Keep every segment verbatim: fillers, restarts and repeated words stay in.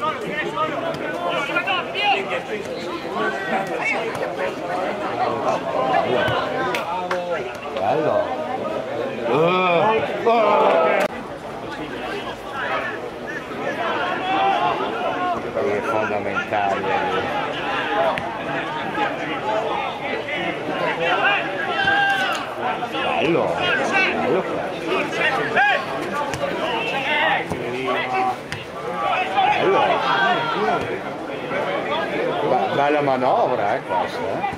Bello. Uh, oh. È fondamentale. Bello. Bello Bello. Bella manovra, eh, questa, eh.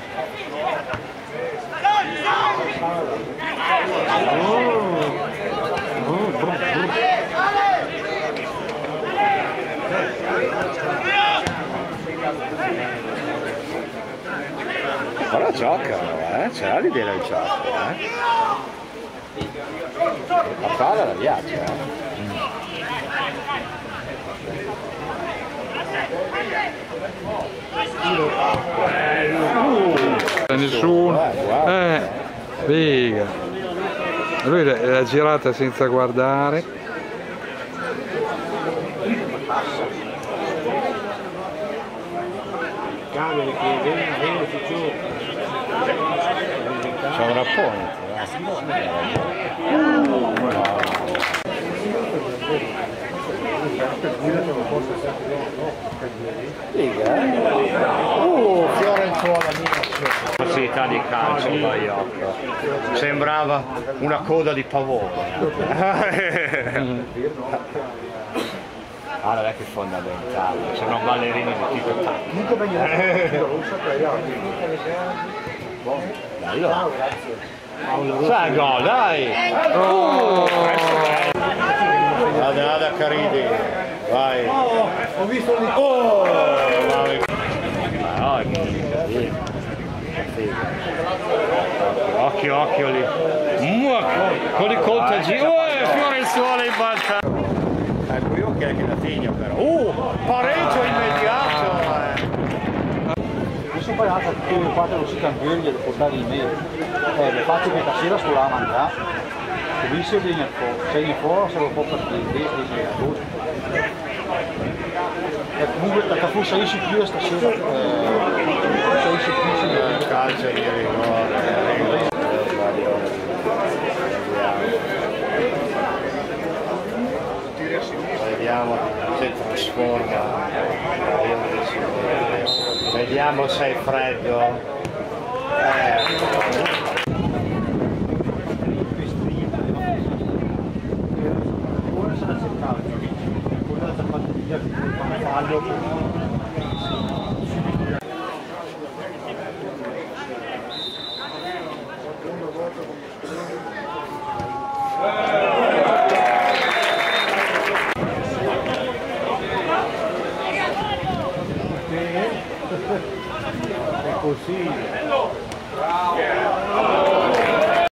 Però giocano, eh? C'è l'idea del gioco, eh? La palla la piace, eh? Mm. Uh, nessuno. Eh, figa. Lui l'ha girata senza guardare. C'è un rapporto. Figa, eh? Uh, Fiorenzuola possibilità di calcio Baiocco. Sembrava una coda di pavone. Ah, non è che è fondamentale, sono ballerini di tipo tattico. Bello. Sai gol, dai! Oh! Vada, vada Caridi, vai! Ho visto lì! Oh! Ma no, occhio, occhio lì! Con i coltaggi! Oh, Fiorenzuola in balza! Ecco, io che è che la figlia però! Uh! Pareggio immediato! Adesso poi l'altro che il fatto non si cambia e lo portare in me. Eh, il fatto che stasera sulla mangiare, se se viene fuori, se viene fuori se lo può partire, dice la cosa. E comunque perché forse esci più stasera, eh, esci più il calcio di rigore. Vediamo se trasforma. Vediamo se è freddo. Eh. È così.